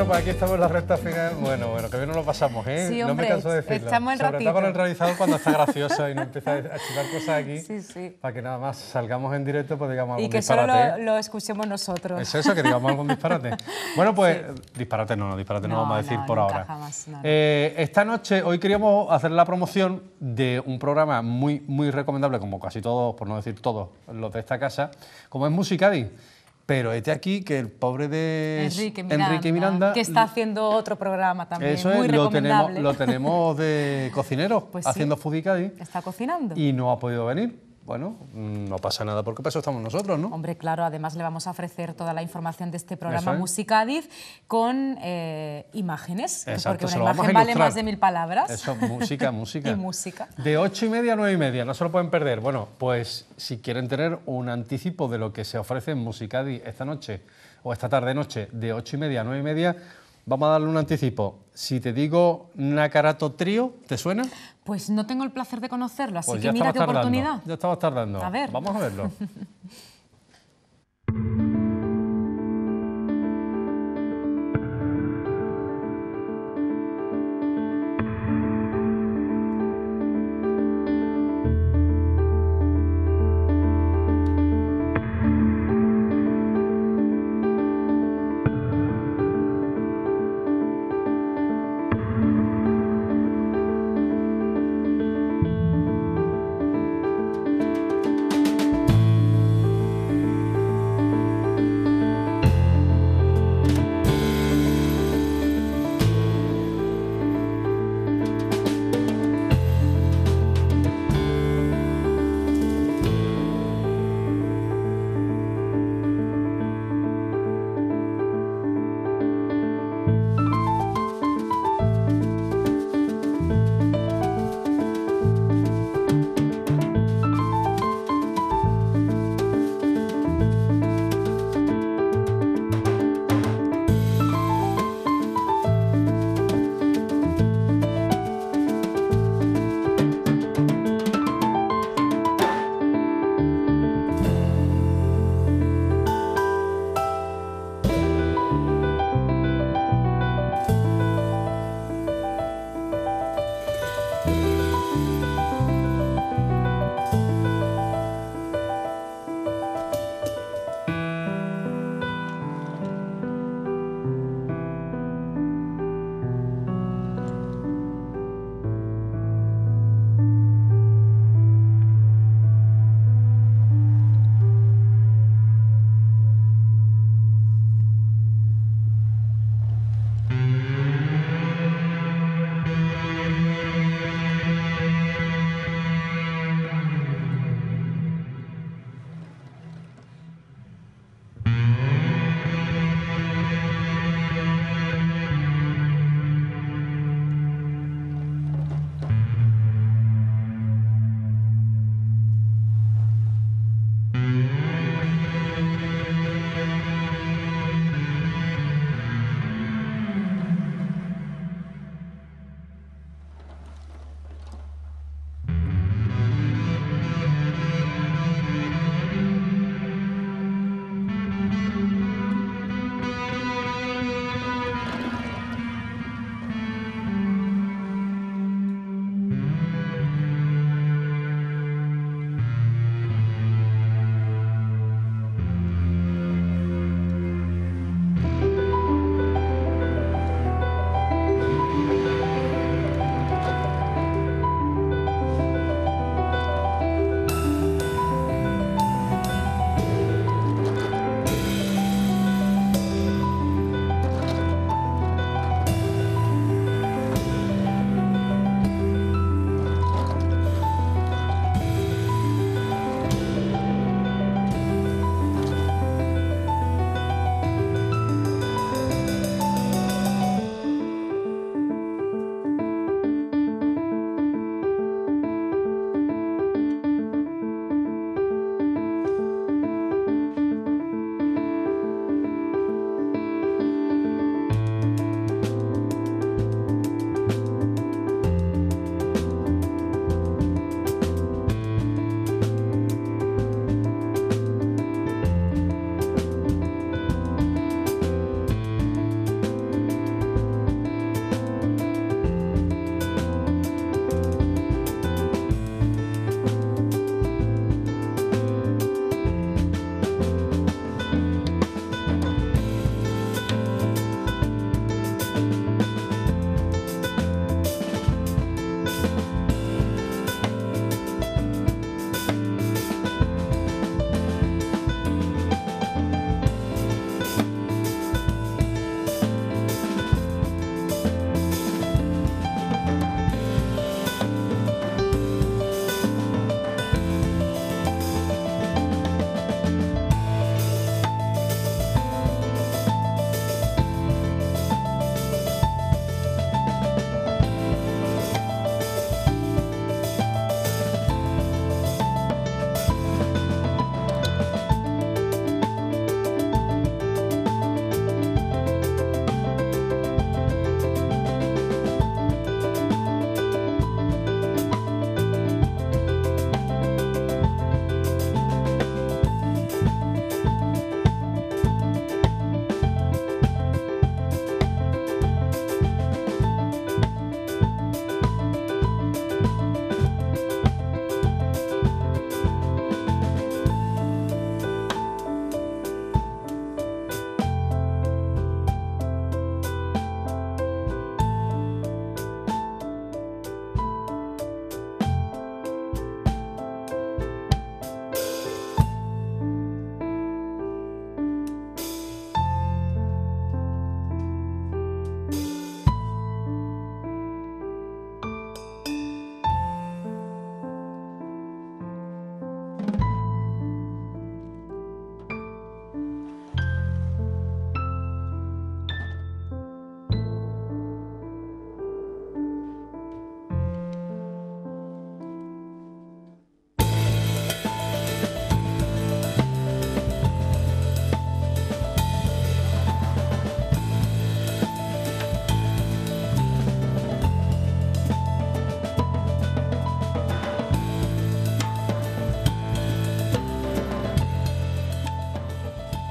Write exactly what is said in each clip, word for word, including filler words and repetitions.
Bueno, pues aquí estamos en la recta final. Bueno, bueno, que bien nos lo pasamos, ¿eh? Sí, no hombre, me canso de decirlo. echamos el Sobre ratito. todo con el realizador cuando está gracioso y no empieza a chivar cosas aquí. Sí, sí. Para que nada más salgamos en directo, pues digamos Y algún que disparate. solo lo, lo escuchemos nosotros. ¿Es eso? Que digamos algún disparate. Bueno, pues sí. disparate no, disparate no, no vamos a decir no, por nunca ahora. Jamás, no, no. Eh, esta noche, hoy queríamos hacer la promoción de un programa muy, muy recomendable, como casi todos, por no decir todos, los de esta casa, como es Musicadi. Pero este aquí, que el pobre de Enrique Miranda, Enrique Miranda que está haciendo otro programa también, eso muy es, lo recomendable. tenemos, lo tenemos de cocinero, pues haciendo sí, Foodicadi. Está cocinando. Y no ha podido venir. Bueno, no pasa nada porque para eso estamos nosotros, ¿no? Hombre, claro, además le vamos a ofrecer toda la información de este programa es. Musicadiz con eh, imágenes, exacto, porque una imagen vale más de mil palabras. Eso, música, música. Y música. De ocho y media a nueve y media, no se lo pueden perder. Bueno, pues si quieren tener un anticipo de lo que se ofrece en Musicadi esta noche o esta tarde-noche, de ocho y media a nueve y media, vamos a darle un anticipo. Si te digo Nakarato Trío, ¿te suena? Pues no tengo el placer de conocerlo, así pues que mira qué tardando, oportunidad. Ya estabas tardando. A ver. Vamos a verlo.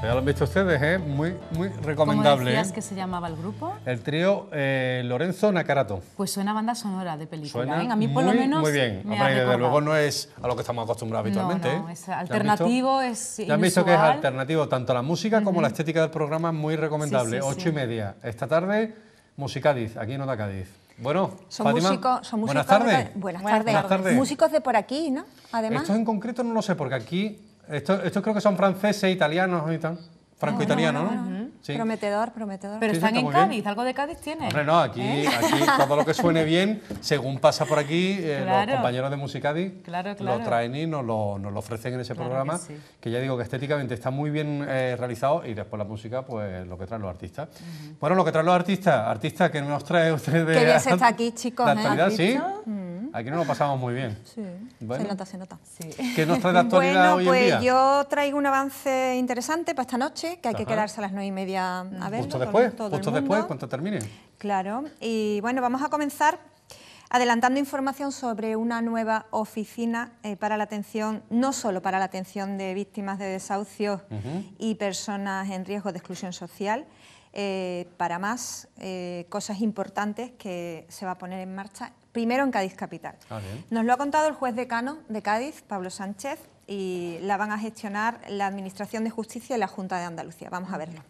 ya lo han visto ustedes, ¿eh? Muy, muy recomendable. ¿Cómo decías ¿eh? que se llamaba el grupo? El trío eh, Lorenzo Nakarato. Pues suena banda sonora de película. Suena ¿eh? A mí por muy, lo menos muy bien. me Hombre, ha desde recordado. luego no es a lo que estamos acostumbrados habitualmente. No, no, ¿eh? es alternativo, es Ya han visto que es inusual. alternativo, tanto la música como la estética del programa, muy recomendable. Sí, sí, Ocho sí. y media. Esta tarde, Musicádiz, aquí en Onda Cádiz. Bueno, Son Fátima, músicos, son músicos buenas tardes. de- buenas, Buenas tardes. tardes. Buenas tardes. Músicos de por aquí, ¿no? Además. Estos en concreto no lo sé, porque aquí, estos, estos creo que son franceses, italianos y tal. Franco-italianos, Bueno, ¿no? bueno, bueno. Sí. Prometedor, prometedor. Pero Sí, sí, están está en muy bien. Cádiz, algo de Cádiz tiene. Hombre, no, aquí, aquí todo lo que suene bien, según pasa por aquí, eh, Claro. los compañeros de Musicadi Claro, claro. lo traen y nos lo, nos lo ofrecen en ese Claro programa, que que, sí. ya digo que estéticamente está muy bien eh, realizado y después la música, pues lo que traen los artistas. Bueno, lo que traen los artistas, artistas que nos trae usted de... Qué bien se está aquí, chicos, La ¿eh? actualidad, ¿Has sí. visto? Aquí nos lo pasamos muy bien. Sí, Bueno. se nota, se nota. Sí. ¿Qué nos trae de actualidad Bueno, hoy pues en día? yo traigo un avance interesante para esta noche, que hay que Ajá. quedarse a las nueve y media a verlo. Justo todo- después, todo el justo mundo. después, cuando termine. Claro, y bueno, vamos a comenzar adelantando información sobre una nueva oficina eh, para la atención, no solo para la atención de víctimas de desahucios y personas en riesgo de exclusión social, eh, para más eh, cosas importantes que se va a poner en marcha, primero en Cádiz Capital. Ah, bien. Nos lo ha contado el juez decano de Cádiz, Pablo Sánchez, y la van a gestionar la Administración de Justicia y la Junta de Andalucía. Vamos a verlo.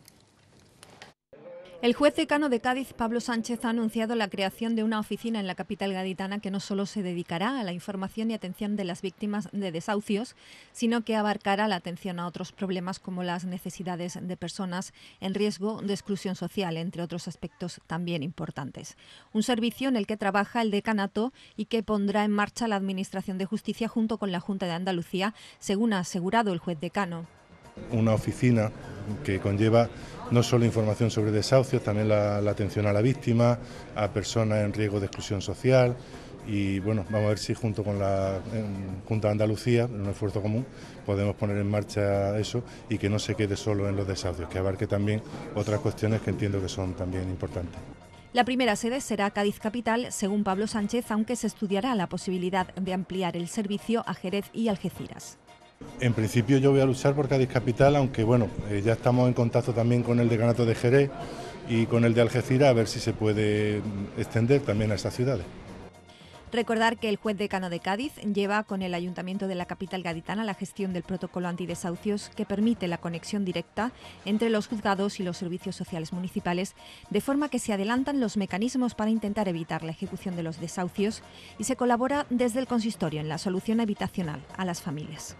El juez decano de Cádiz, Pablo Sánchez, ha anunciado la creación de una oficina en la capital gaditana que no solo se dedicará a la información y atención de las víctimas de desahucios, sino que abarcará la atención a otros problemas como las necesidades de personas en riesgo de exclusión social, entre otros aspectos también importantes. Un servicio en el que trabaja el decanato y que pondrá en marcha la Administración de Justicia junto con la Junta de Andalucía, según ha asegurado el juez decano. Una oficina que conlleva no solo información sobre desahucios, también la, la atención a la víctima, a personas en riesgo de exclusión social y bueno, vamos a ver si junto con la en, Junta de Andalucía, en un esfuerzo común, podemos poner en marcha eso y que no se quede solo en los desahucios, que abarque también otras cuestiones que entiendo que son también importantes. La primera sede será Cádiz Capital, según Pablo Sánchez, aunque se estudiará la posibilidad de ampliar el servicio a Jerez y Algeciras. En principio yo voy a luchar por Cádiz Capital, aunque bueno, eh, ya estamos en contacto también con el decanato de Jerez y con el de Algeciras a ver si se puede extender también a esas ciudades. Recordar que el juez decano de Cádiz lleva con el Ayuntamiento de la capital gaditana la gestión del protocolo antidesahucios que permite la conexión directa entre los juzgados y los servicios sociales municipales, de forma que se adelantan los mecanismos para intentar evitar la ejecución de los desahucios y se colabora desde el consistorio en la solución habitacional a las familias.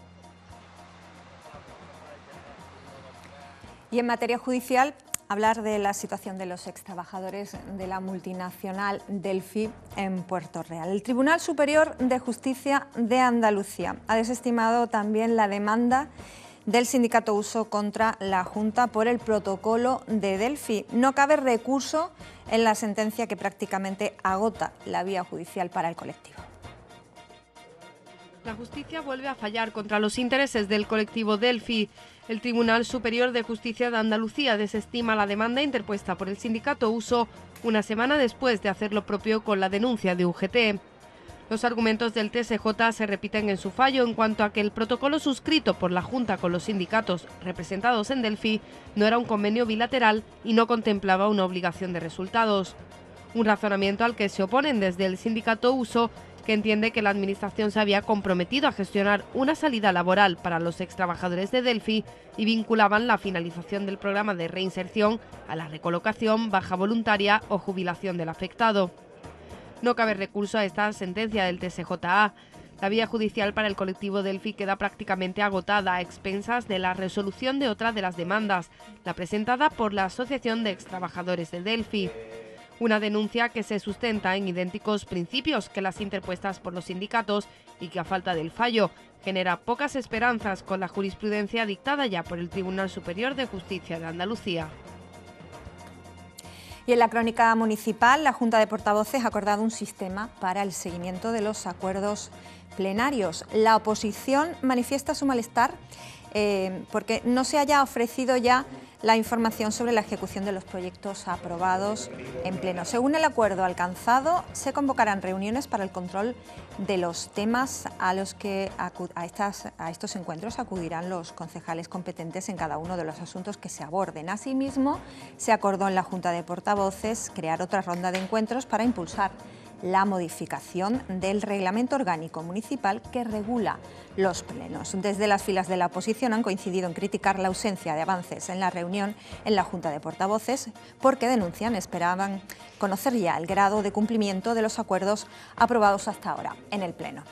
Y en materia judicial, hablar de la situación de los extrabajadores de la multinacional Delphi en Puerto Real. El Tribunal Superior de Justicia de Andalucía ha desestimado también la demanda del sindicato Uso contra la Junta por el protocolo de Delphi. No cabe recurso en la sentencia que prácticamente agota la vía judicial para el colectivo. La justicia vuelve a fallar contra los intereses del colectivo Delphi. El Tribunal Superior de Justicia de Andalucía desestima la demanda interpuesta por el sindicato Uso una semana después de hacer lo propio con la denuncia de U G T. Los argumentos del T S J se repiten en su fallo en cuanto a que el protocolo suscrito por la Junta con los sindicatos representados en Delphi no era un convenio bilateral y no contemplaba una obligación de resultados. Un razonamiento al que se oponen desde el sindicato Uso, que entiende que la Administración se había comprometido a gestionar una salida laboral para los extrabajadores de Delphi y vinculaban la finalización del programa de reinserción a la recolocación, baja voluntaria o jubilación del afectado. No cabe recurso a esta sentencia del T S J A. La vía judicial para el colectivo Delphi queda prácticamente agotada a expensas de la resolución de otra de las demandas, la presentada por la Asociación de Extrabajadores de Delphi. Una denuncia que se sustenta en idénticos principios que las interpuestas por los sindicatos y que, a falta del fallo, genera pocas esperanzas con la jurisprudencia dictada ya por el Tribunal Superior de Justicia de Andalucía. Y en la crónica municipal, la Junta de Portavoces ha acordado un sistema para el seguimiento de los acuerdos plenarios. La oposición manifiesta su malestar eh, porque no se haya ofrecido ya la información sobre la ejecución de los proyectos aprobados en pleno. Según el acuerdo alcanzado, se convocarán reuniones para el control de los temas a los que a, estas, a estos encuentros acudirán los concejales competentes en cada uno de los asuntos que se aborden. Asimismo, se acordó en la Junta de Portavoces crear otra ronda de encuentros para impulsar la modificación del reglamento orgánico municipal que regula los plenos. Desde las filas de la oposición han coincidido en criticar la ausencia de avances en la reunión en la Junta de Portavoces porque denuncian, esperaban conocer ya el grado de cumplimiento de los acuerdos aprobados hasta ahora en el Pleno.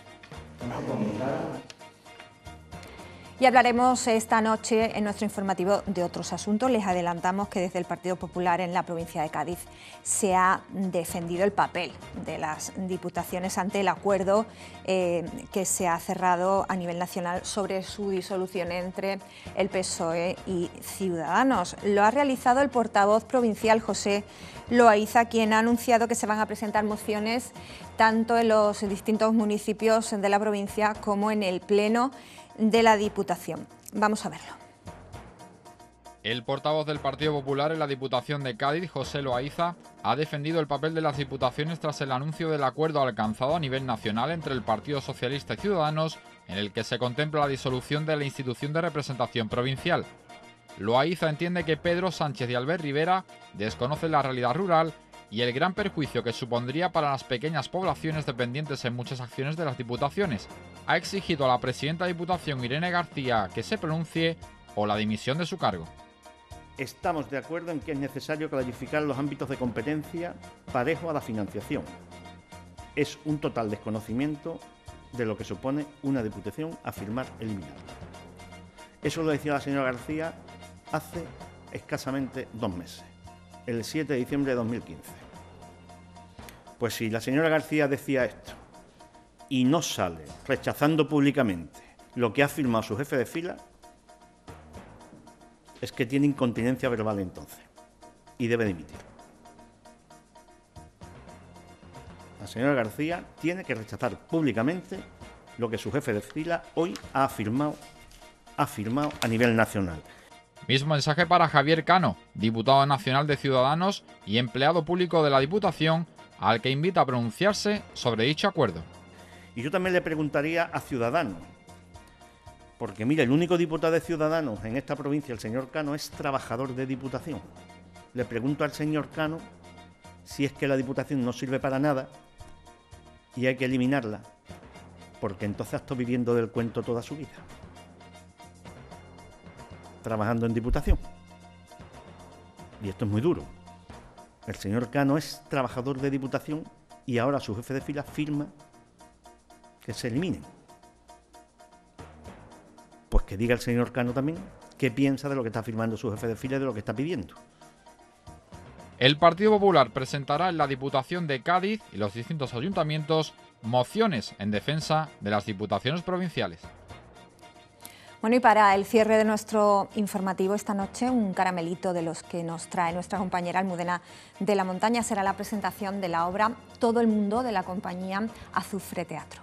Y hablaremos esta noche en nuestro informativo de otros asuntos. Les adelantamos que desde el Partido Popular en la provincia de Cádiz se ha defendido el papel de las diputaciones ante el acuerdo eh, que se ha cerrado a nivel nacional sobre su disolución entre el P S O E y Ciudadanos. Lo ha realizado el portavoz provincial José Loaiza, quien ha anunciado que se van a presentar mociones tanto en los distintos municipios de la provincia como en el Pleno de la Diputación. Vamos a verlo. El portavoz del Partido Popular en la Diputación de Cádiz, José Loaiza, ha defendido el papel de las diputaciones tras el anuncio del acuerdo alcanzado a nivel nacional entre el Partido Socialista y Ciudadanos, en el que se contempla la disolución de la institución de representación provincial. Loaiza entiende que Pedro Sánchez y Albert Rivera desconocen la realidad rural y el gran perjuicio que supondría para las pequeñas poblaciones dependientes en muchas acciones de las diputaciones. Ha exigido a la presidenta de Diputación, Irene García, que se pronuncie o la dimisión de su cargo. Estamos de acuerdo en que es necesario clarificar los ámbitos de competencia parejo a la financiación. Es un total desconocimiento de lo que supone una diputación afirmar eliminarla. Eso lo decía la señora García hace escasamente dos meses, el siete de diciembre de dos mil quince. Pues si la señora García decía esto y no sale rechazando públicamente lo que ha afirmado su jefe de fila, es que tiene incontinencia verbal entonces y debe dimitir. La señora García tiene que rechazar públicamente lo que su jefe de fila hoy ha afirmado, ha afirmado a nivel nacional. Mismo mensaje para Javier Cano, diputado nacional de Ciudadanos y empleado público de la Diputación, al que invita a pronunciarse sobre dicho acuerdo. Y yo también le preguntaría a Ciudadanos, porque mira, el único diputado de Ciudadanos en esta provincia, el señor Cano, es trabajador de Diputación. Le pregunto al señor Cano si es que la Diputación no sirve para nada y hay que eliminarla, porque entonces ha estado viviendo del cuento toda su vida, trabajando en Diputación. Y esto es muy duro. El señor Cano es trabajador de Diputación y ahora su jefe de fila firma que se eliminen. Pues que diga el señor Cano también qué piensa de lo que está firmando su jefe de fila y de lo que está pidiendo. El Partido Popular presentará en la Diputación de Cádiz y los distintos ayuntamientos mociones en defensa de las diputaciones provinciales. Bueno, y para el cierre de nuestro informativo esta noche, un caramelito de los que nos trae nuestra compañera Almudena de la Montaña será la presentación de la obra Todo el mundo de la compañía Azufre Teatro.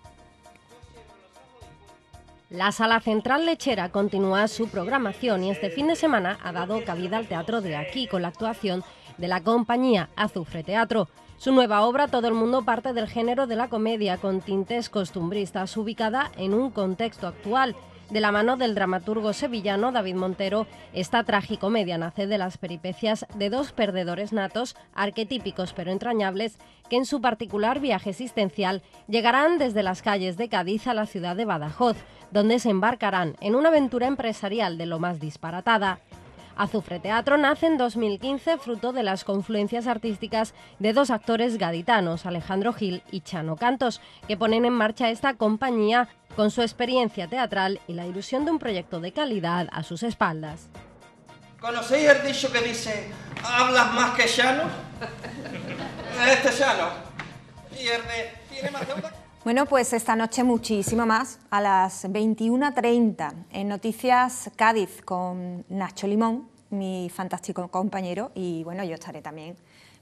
La Sala Central Lechera continúa su programación y este fin de semana ha dado cabida al teatro de aquí con la actuación de la compañía Azufre Teatro. Su nueva obra, Todo el mundo, parte del género de la comedia con tintes costumbristas, ubicada en un contexto actual. De la mano del dramaturgo sevillano David Montero, esta tragicomedia nace de las peripecias de dos perdedores natos, arquetípicos pero entrañables, que en su particular viaje existencial llegarán desde las calles de Cádiz a la ciudad de Badajoz, donde se embarcarán en una aventura empresarial de lo más disparatada. Azufre Teatro nace en dos mil quince fruto de las confluencias artísticas de dos actores gaditanos, Alejandro Gil y Chano Cantos, que ponen en marcha esta compañía con su experiencia teatral y la ilusión de un proyecto de calidad a sus espaldas. ¿Conocéis el dicho que dice, hablas más que Chano? Este Chano. Y el de, tiene más deuda. Bueno, pues esta noche muchísimo más, a las veintiuna treinta, en Noticias Cádiz con Nacho Limón, mi fantástico compañero, y bueno, yo estaré también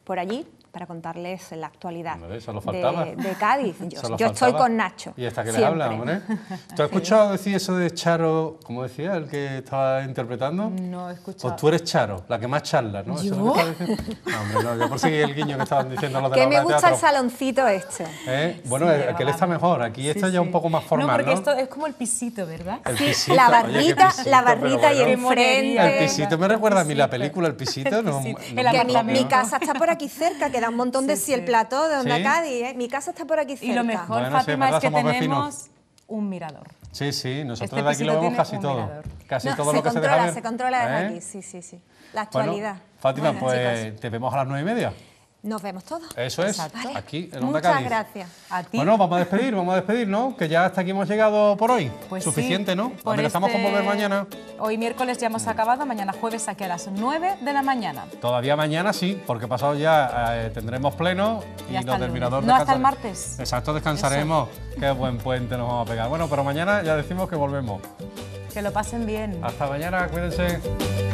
por allí para contarles la actualidad Hombre, eso lo faltaba. de, de Cádiz. Yo, Eso lo yo estoy faltaba. con Nacho. Y esta que les siempre. habla, hombre. ¿Tú has escuchado decir eso de Charo, como decía, el que estaba interpretando? No he escuchado. Pues tú eres Charo, la que más charla, ¿no? Eso es lo ¿Yo? que estaba diciendo. No, hombre, no, yo por seguir el guiño que estaban diciendo los de Que la me obra de gusta el teatro. saloncito este. ¿Eh? Bueno, Sí, aquel está vamos. mejor, aquí esto Sí, ya sí. un poco más formal, No, porque ¿no? esto es como el pisito, ¿verdad? El Sí, pisito, la oye, qué barrita, pisito, la pero barrita y bueno. enfrente. El pisito me recuerda a mí la Pisito. película El Pisito, El no, pisito. no El me Que mi, acuerdo, apartamento. mi ¿no? casa está por aquí cerca, que da un montón de Sí, si el sí. plató de Onda ¿Sí? Cádiz, ¿eh? Mi casa está por aquí cerca. Y lo mejor, Bueno, sí, es Fátima, verdad, es que somos tenemos vecinos. un mirador. Sí, sí, nosotros Este de aquí lo pisito vemos tiene casi un todo. mirador. Casi No, todo se lo que se deja controla, ver. se controla desde ¿Eh? aquí, sí, sí, sí. La Bueno, actualidad. Fátima, Bueno, pues chicos, te vemos a las nueve y media. nos vemos todos. Eso es, Exacto. aquí en Onda Muchas Cádiz. gracias. A ti. Bueno, vamos a despedir, vamos a despedir, ¿no? Que ya hasta aquí hemos llegado por hoy. Pues Suficiente, sí, ¿no? por Amenazamos este- con volver mañana. Hoy miércoles ya hemos acabado, mañana jueves aquí a las nueve de la mañana. Todavía mañana sí, porque pasado ya eh, tendremos pleno y, Y hasta los el del lunes. Mirador No, hasta el descansare- martes. Exacto, descansaremos. Qué buen puente nos vamos a pegar. Bueno, pero mañana ya decimos que volvemos. Que lo pasen bien. Hasta mañana, cuídense.